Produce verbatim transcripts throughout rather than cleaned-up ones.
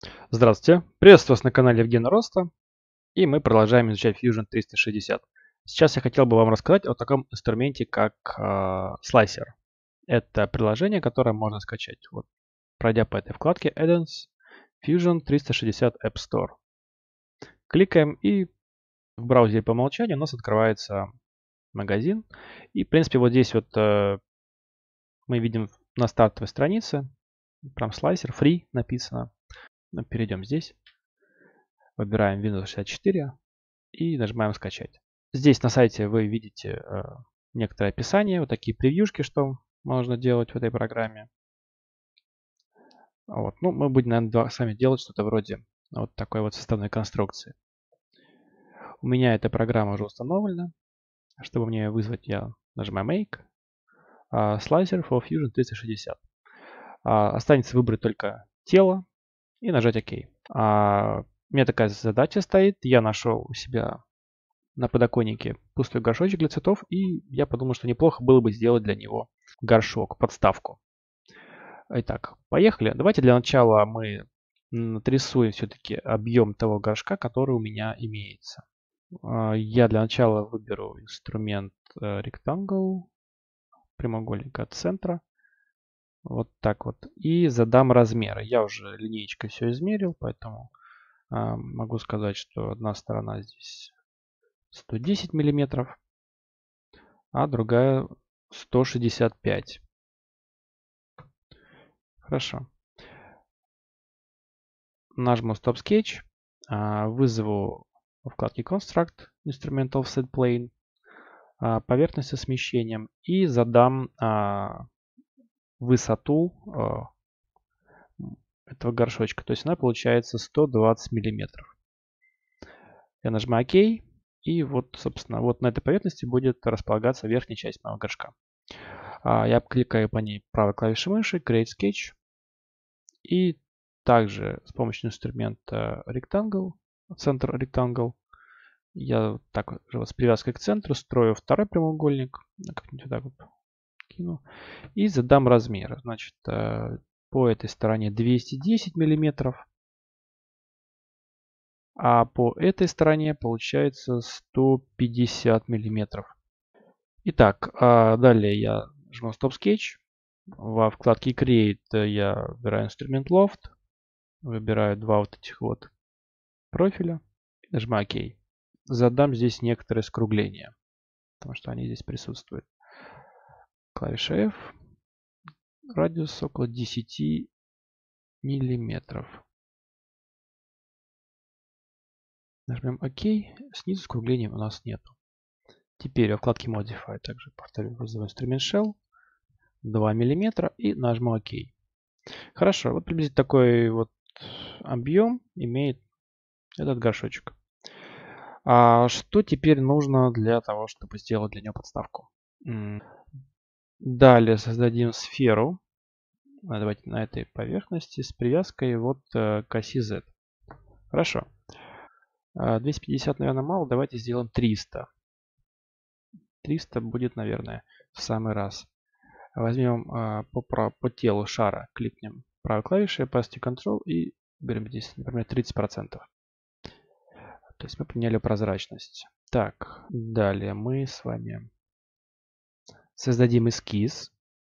Здравствуйте! Приветствую вас на канале Евгена Роста. И мы продолжаем изучать Fusion триста шестьдесят. Сейчас я хотел бы вам рассказать о таком инструменте, как э, Slicer. Это приложение, которое можно скачать, вот, пройдя по этой вкладке Add-ons Fusion триста шестьдесят App Store. Кликаем, и в браузере по умолчанию у нас открывается магазин. И, в принципе, вот здесь вот э, мы видим на стартовой странице, прям Slicer, Free написано. Ну, перейдем здесь. Выбираем Windows шестьдесят четыре и нажимаем «Скачать». Здесь на сайте вы видите э, некоторое описание, вот такие превьюшки, что можно делать в этой программе. Вот. Ну, мы будем, наверное, сами делать что-то вроде вот такой вот составной конструкции. У меня эта программа уже установлена. Чтобы мне ее вызвать, я нажимаю Make. Uh, Slicer for Fusion триста шестьдесят. Uh, останется выбрать только тело и нажать ОК. Uh, у меня такая задача стоит. Я нашел у себя на подоконнике пустой горшочек для цветов, и я подумал, что неплохо было бы сделать для него горшок, подставку. Итак, поехали. Давайте для начала мы отрисуем все-таки объем того горшка, который у меня имеется. Я для начала выберу инструмент Rectangle, прямоугольник от центра. Вот так вот. И задам размеры. Я уже линеечкой все измерил, поэтому могу сказать, что одна сторона здесь сто десять миллиметров, а другая сто шестьдесят пять. Хорошо. Нажму Stop Sketch, вызову во вкладке Construct Instrument Offset Plane поверхность со смещением и задам высоту этого горшочка. То есть она получается сто двадцать миллиметров. Я нажимаю ОК, и вот, собственно, вот на этой поверхности будет располагаться верхняя часть моего горшка. Я кликаю по ней правой клавишей мыши, Create Sketch, и также с помощью инструмента Rectangle, центр Rectangle, я так вот с привязкой к центру строю второй прямоугольник, как-нибудь вот так вот кину, и задам размеры. Значит, по этой стороне двести десять миллиметров, а по этой стороне получается сто пятьдесят миллиметров. Итак, далее я жму Stop Sketch. Во вкладке Create я выбираю инструмент Loft, выбираю два вот этих вот профиля, нажимаю ОК. Задам здесь некоторые скругления, потому что они здесь присутствуют. Клавиша F. Радиус около десяти миллиметров. Нажмем ОК. Снизу скруглений у нас нету. Теперь во вкладке Modify также повторю, вызову инструмент Shell. два миллиметра и нажму ОК. Хорошо, вот приблизительно такой вот объем имеет этот горшочек. А что теперь нужно для того, чтобы сделать для него подставку? Далее создадим сферу. Давайте на этой поверхности с привязкой вот к оси Z. Хорошо. двести пятьдесят, наверное, мало. Давайте сделаем триста. триста будет, наверное, в самый раз. Возьмем по, по телу шара, кликнем правой клавишей, Opacity Control и берем здесь, например, тридцать процентов. То есть мы поменяли прозрачность. Так, далее мы с вами создадим эскиз.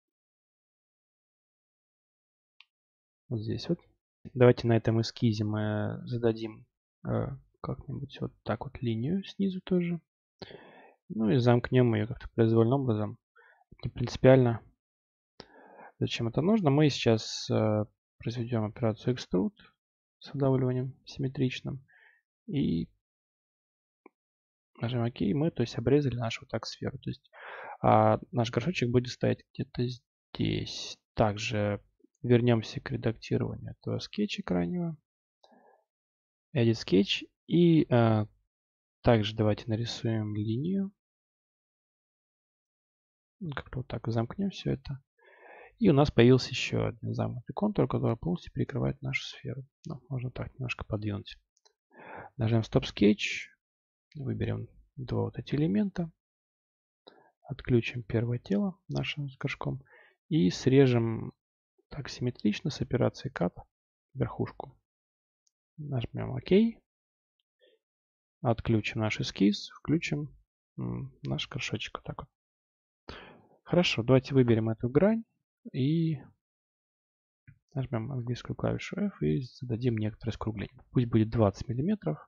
Вот здесь вот. Давайте на этом эскизе мы зададим э, как-нибудь вот так вот линию снизу тоже. Ну и замкнем ее как-то произвольным образом. Не принципиально. Зачем это нужно? Мы сейчас э, произведем операцию Extrude с выдавливанием симметричным. И нажмем ОК. Мы, то есть, обрезали нашу вот так сферу. То есть а наш горшочек будет стоять где-то здесь. Также вернемся к редактированию этого скетча крайнего. Edit Sketch. И э, также давайте нарисуем линию. Как-то вот так замкнем все это. И у нас появился еще один замкнутый контур, который полностью перекрывает нашу сферу. Ну, можно так немножко подвинуть. Нажмем Stop Sketch. Выберем два вот эти элемента. Отключим первое тело нашим с горшком. И срежем так симметрично с операцией Cut верхушку. Нажмем ОК. Отключим наш эскиз. Включим наш горшочек. Вот так вот. Хорошо, давайте выберем эту грань и нажмем английскую клавишу F и зададим некоторое скругление. Пусть будет двадцать миллиметров.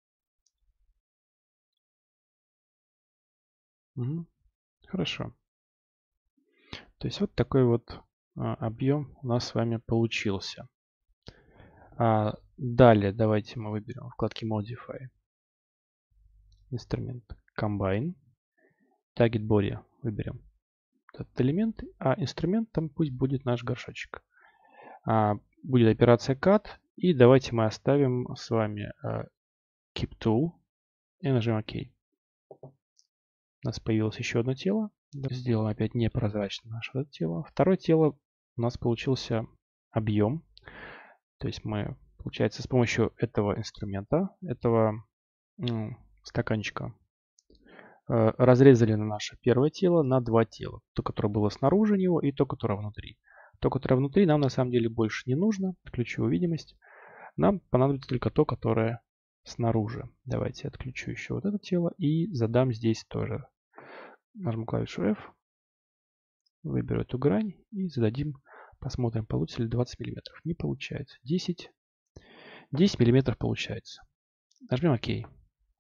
Угу. Хорошо. То есть вот такой вот а, объем у нас с вами получился. А далее давайте мы выберем в вкладке Modify инструмент Combine. Target Body выберем этот элемент, а инструментом пусть будет наш горшочек. А, будет операция Cut, и давайте мы оставим с вами а, Keep Tool и нажмем ОК. У нас появилось еще одно тело. Сделаем опять непрозрачно наше это тело. Второе тело у нас получился объем. То есть мы, получается, с помощью этого инструмента, этого ну, стаканчика, э, разрезали на наше первое тело на два тела. То, которое было снаружи него, и то, которое внутри. То, которое внутри, нам на самом деле больше не нужно. Ключевую видимость. Нам понадобится только то, которое снаружи. Давайте отключу еще вот это тело и задам здесь тоже. Нажму клавишу F, выберу эту грань и зададим, посмотрим, получится ли двадцать миллиметров. Не получается. десять. десять миллиметров получается. Нажмем ОК.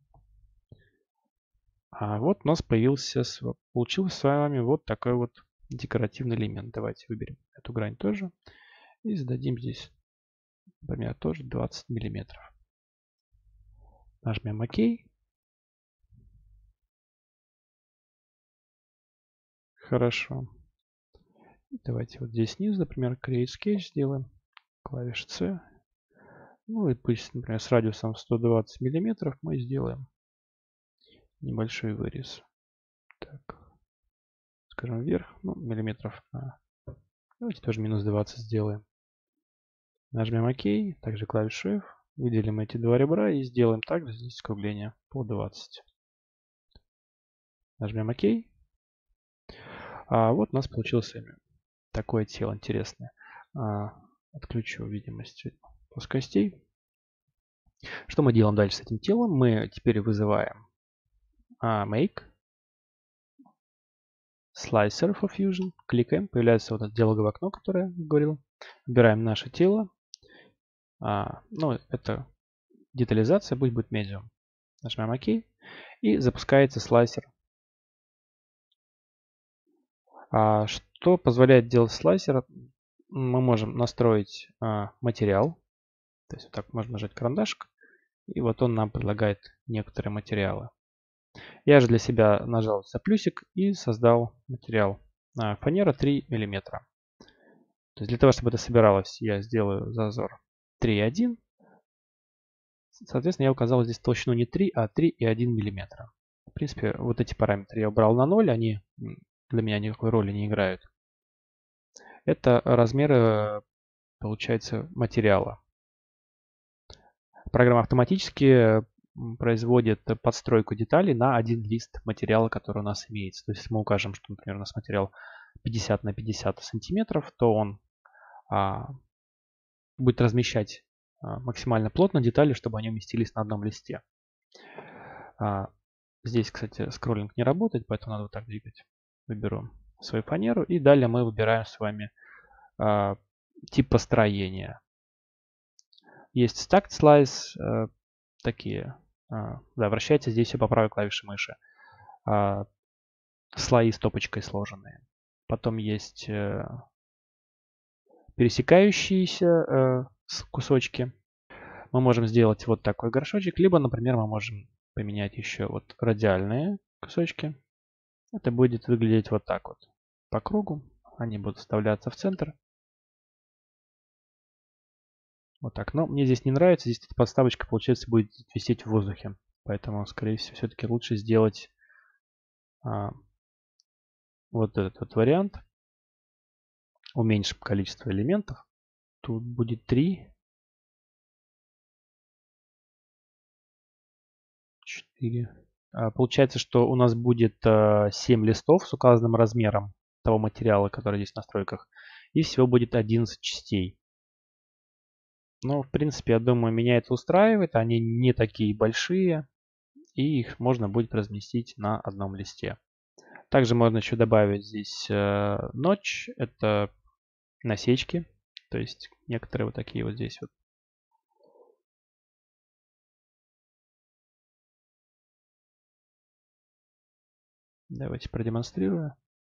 А вот у нас появился, получился с вами вот такой вот декоративный элемент. Давайте выберем эту грань тоже и зададим здесь, например, тоже двадцать миллиметров. Нажмем ОК. Хорошо. Давайте вот здесь снизу, например, Create Sketch сделаем. Клавиша C. Ну и пусть, например, с радиусом сто двадцать миллиметров мы сделаем небольшой вырез. Так. Скажем, вверх. Ну, миллиметров на... Давайте тоже минус двадцать сделаем. Нажмем ОК. Также клавишу F. Выделим эти два ребра и сделаем также здесь скругление по двадцать. Нажмем ОК. А вот у нас получилось такое тело интересное. А, отключу видимость плоскостей. Что мы делаем дальше с этим телом? Мы теперь вызываем а, Make. Slicer for Fusion. Кликаем. Появляется вот это диалоговое окно, которое я говорил. Выбираем наше тело. А, ну, это детализация. Пусть будет Medium. Нажимаем ОК. И запускается слайсер. А, что позволяет делать слайсер? Мы можем настроить а, материал. То есть вот так можно нажать карандашик. И вот он нам предлагает некоторые материалы. Я же для себя нажал за плюсик и создал материал. А, фанера три миллиметра. То есть для того, чтобы это собиралось, я сделаю зазор три и один. Соответственно, я указал здесь толщину не три, а три и один миллиметра. В принципе, вот эти параметры я убрал на ноль. Они для меня никакой роли не играют. Это размеры, получается, материала. Программа автоматически производит подстройку деталей на один лист материала, который у нас имеется. То есть, если мы укажем, что, например, у нас материал пятьдесят на пятьдесят сантиметров, то он а, будет размещать а, максимально плотно детали, чтобы они уместились на одном листе. А, здесь, кстати, скроллинг не работает, поэтому надо вот так двигать. Выберу свою фанеру и далее мы выбираем с вами а, тип построения. Есть Stacked Slice, а, такие. А, да, вращается здесь все по правой клавише мыши. А, слои с топочкой сложенные. Потом есть э, пересекающиеся э, кусочки. Мы можем сделать вот такой горшочек, либо, например, мы можем поменять еще вот радиальные кусочки. Это будет выглядеть вот так вот по кругу. Они будут вставляться в центр. Вот так. Но мне здесь не нравится. Здесь подставочка, получается, будет висеть в воздухе. Поэтому, скорее всего, все-таки лучше сделать а, вот этот вот вариант. Уменьшим количество элементов. Тут будет три. четыре. А, получается, что у нас будет а, семь листов с указанным размером того материала, который здесь в настройках. И всего будет одиннадцать частей. Но, в принципе, я думаю, меня это устраивает. Они не такие большие, и их можно будет разместить на одном листе. Также можно еще добавить здесь э, notch. Это насечки. То есть некоторые вот такие вот здесь вот. Давайте продемонстрирую.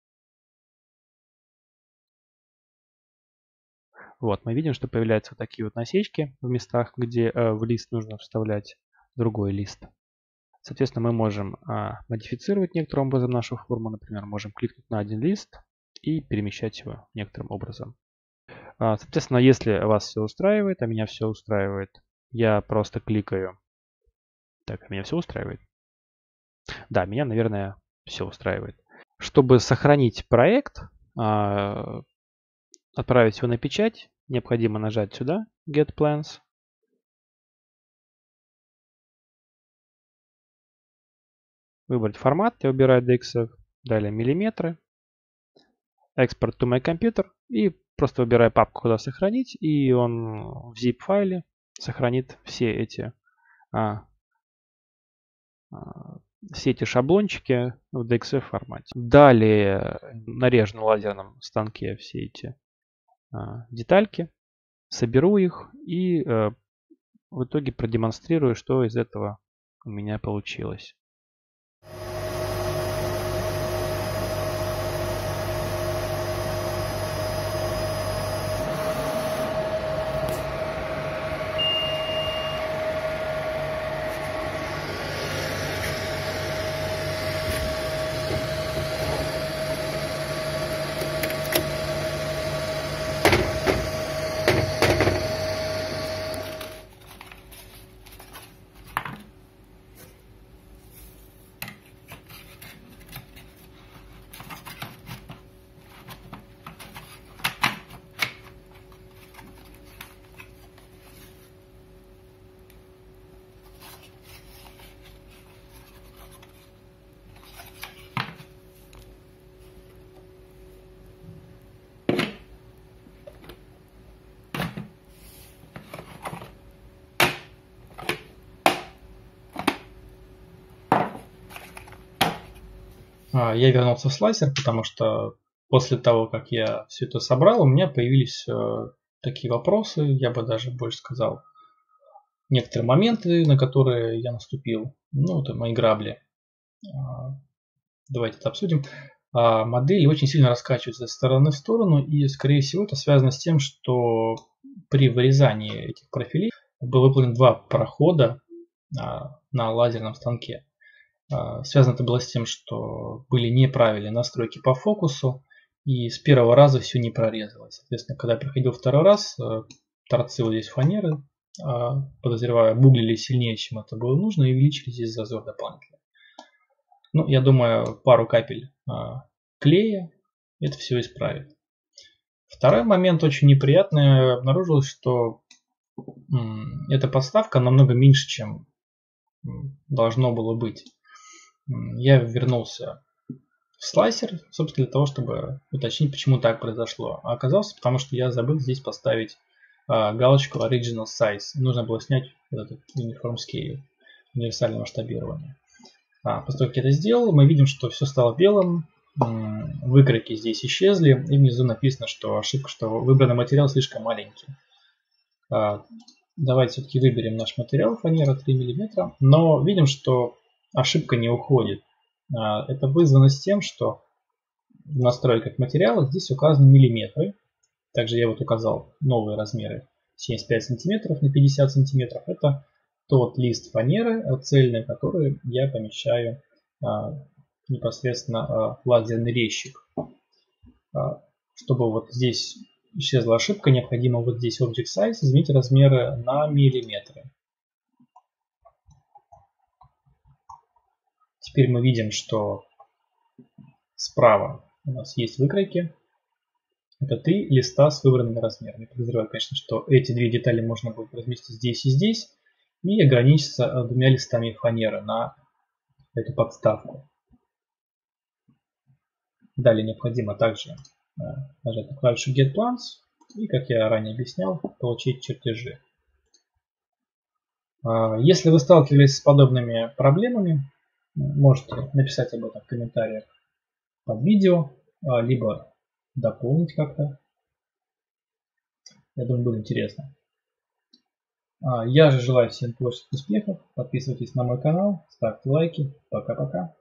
Вот, мы видим, что появляются вот такие вот насечки в местах, где э, в лист нужно вставлять другой лист. Соответственно, мы можем а, модифицировать некоторым образом нашу форму. Например, можем кликнуть на один лист и перемещать его некоторым образом. А, соответственно, если вас все устраивает, а меня все устраивает, я просто кликаю. Так, а меня все устраивает? Да, меня, наверное, все устраивает. Чтобы сохранить проект, а, отправить его на печать, необходимо нажать сюда Get Plans. Выбрать формат, я выбираю ди экс эф, далее миллиметры, Export to my computer и просто выбираю папку, куда сохранить, и он в zip файле сохранит все эти, а, а, все эти шаблончики в ди экс эф формате. Далее нарежу на лазерном станке все эти а, детальки, соберу их и а, в итоге продемонстрирую, что из этого у меня получилось. Я вернулся в слайсер, потому что после того, как я все это собрал, у меня появились такие вопросы, я бы даже больше сказал, некоторые моменты, на которые я наступил. Ну, это мои грабли. Давайте это обсудим. Модели очень сильно раскачиваются со стороны в сторону, и, скорее всего, это связано с тем, что при вырезании этих профилей было выполнено два прохода на лазерном станке. Связано это было с тем, что были неправильные настройки по фокусу, и с первого раза все не прорезалось. Соответственно, когда я проходил второй раз, торцы вот здесь фанеры, подозреваю, буглили сильнее, чем это было нужно, и увеличили здесь зазор дополнительно. Ну, я думаю, пару капель клея это все исправит. Второй момент очень неприятный. Обнаружилось, что эта подставка намного меньше, чем должно было быть. Я вернулся в слайсер, собственно, для того, чтобы уточнить, почему так произошло. А оказалось, потому что я забыл здесь поставить а, галочку Original Size. Нужно было снять вот этот Uniform Scale, универсальное масштабирование. А, после того, как я это сделал, мы видим, что все стало белым, выкройки здесь исчезли, и внизу написано, что ошибка, что выбранный материал слишком маленький. А, давайте все-таки выберем наш материал, фанера три миллиметра, но видим, что ошибка не уходит. Это вызвано с тем, что в настройках материала здесь указаны миллиметры. Также я вот указал новые размеры семьдесят пять сантиметров на пятьдесят сантиметров. Это тот лист фанеры цельный, который я помещаю непосредственно в лазерный резчик. Чтобы вот здесь исчезла ошибка, необходимо вот здесь Object Size изменить размеры на миллиметры. Теперь мы видим, что справа у нас есть выкройки. Это три листа с выбранными размерами. Я подозреваю, конечно, что эти две детали можно будет разместить здесь и здесь. И ограничиться двумя листами фанеры на эту подставку. Далее необходимо также нажать на клавишу Get Plans. И, как я ранее объяснял, получить чертежи. Если вы сталкивались с подобными проблемами, можете написать об этом в комментариях под видео, либо дополнить как-то. Я думаю, будет интересно. Я же желаю всем творческих успехов. Подписывайтесь на мой канал, ставьте лайки. Пока-пока.